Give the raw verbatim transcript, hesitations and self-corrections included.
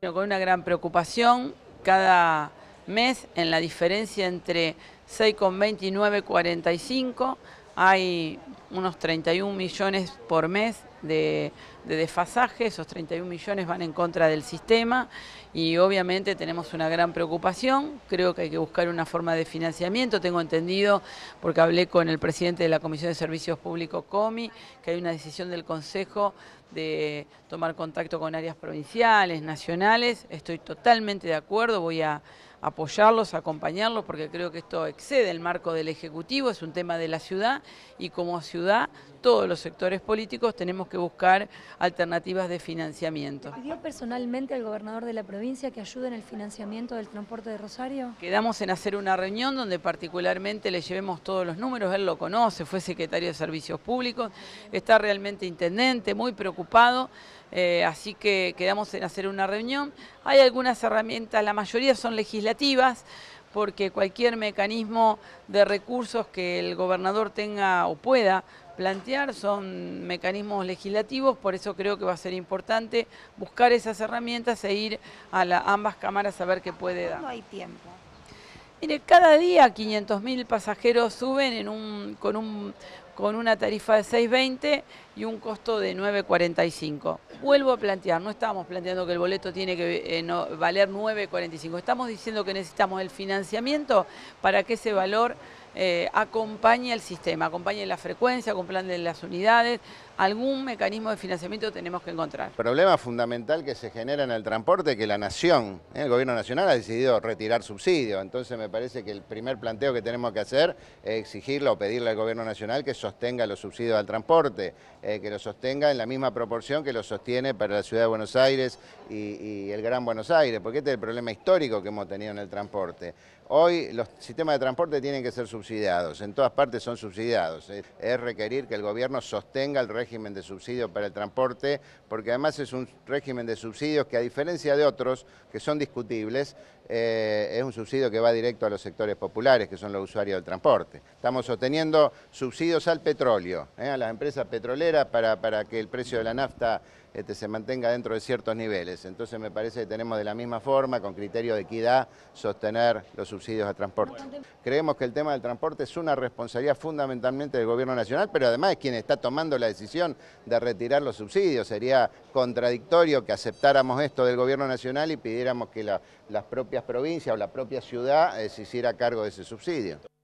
Con una gran preocupación, cada mes en la diferencia entre seis coma veinte y nueve coma cuarenta y cinco hay unos treinta y un millones por mes de, de desfasaje. Esos treinta y un millones van en contra del sistema y obviamente tenemos una gran preocupación. Creo que hay que buscar una forma de financiamiento. Tengo entendido, porque hablé con el presidente de la Comisión de Servicios Públicos, Comi, que hay una decisión del Consejo de tomar contacto con áreas provinciales, nacionales. Estoy totalmente de acuerdo, voy a apoyarlos, acompañarlos, porque creo que esto excede el marco del Ejecutivo, es un tema de la ciudad y como ciudad todos los sectores políticos tenemos que buscar alternativas de financiamiento. ¿Pidió personalmente al gobernador de la provincia que ayude en el financiamiento del transporte de Rosario? Quedamos en hacer una reunión donde particularmente le llevemos todos los números, él lo conoce, fue secretario de Servicios Públicos, está realmente intendente, muy preocupado, eh, así que quedamos en hacer una reunión. Hay algunas herramientas, la mayoría son legislativas, porque cualquier mecanismo de recursos que el gobernador tenga o pueda plantear son mecanismos legislativos, por eso creo que va a ser importante buscar esas herramientas e ir a la, ambas cámaras a ver qué puede dar. No hay tiempo. Mire, cada día quinientos mil pasajeros suben en un, con, un, con una tarifa de seis veinte y un costo de nueve cuarenta y cinco. Vuelvo a plantear, no estamos planteando que el boleto tiene que eh, no, valer nueve cuarenta y cinco, estamos diciendo que necesitamos el financiamiento para que ese valor eh, acompañe al sistema, acompañe la frecuencia, acompañe las unidades. Algún mecanismo de financiamiento tenemos que encontrar. El problema fundamental que se genera en el transporte es que la nación, ¿eh? el gobierno nacional ha decidido retirar subsidios, entonces me parece que el primer planteo que tenemos que hacer es exigirle o pedirle al gobierno nacional que sostenga los subsidios al transporte, eh, que los sostenga en la misma proporción que los sostiene para la ciudad de Buenos Aires y, y el Gran Buenos Aires, porque este es el problema histórico que hemos tenido en el transporte. Hoy los sistemas de transporte tienen que ser subsidiados, en todas partes son subsidiados, es, es requerir que el gobierno sostenga el régimen de subsidio para el transporte, porque además es un régimen de subsidios que, a diferencia de otros que son discutibles, eh, es un subsidio que va directo a los sectores populares, que son los usuarios del transporte. Estamos sosteniendo subsidios al petróleo, eh, a las empresas petroleras para, para que el precio de la nafta este, se mantenga dentro de ciertos niveles. Entonces me parece que tenemos de la misma forma, con criterio de equidad, sostener los subsidios al transporte. Creemos que el tema del transporte es una responsabilidad fundamentalmente del gobierno nacional, pero además es quien está tomando la decisión de retirar los subsidios. Sería contradictorio que aceptáramos esto del gobierno nacional y pidiéramos que la, las propias provincias o la propia ciudad eh, se hiciera cargo de ese subsidio.